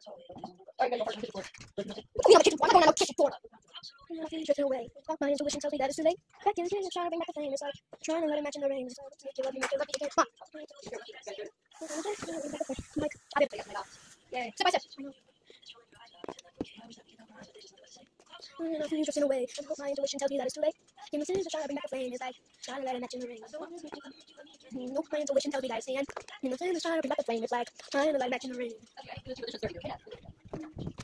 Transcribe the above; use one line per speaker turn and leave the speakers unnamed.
Clean up the kitchen floor. I'm not going on no kitchen floor. Nothing drifting away. My intuition tells me that it's too late. Back in the kitchen, trying to bring back the flame. It's like trying to let it match in the rings. To make you love me, make you love me again. Come on. Like, I didn't think of yeah. Step by step. Nothing drifting away. My intuition tells me that it's too late. In the kitchen, trying to bring back the flame. It's like trying to let it match in the rings. Nope, my intuition tells me that it's the end. In the kitchen, trying to bring back the flame. It's like trying to let it match in the rings.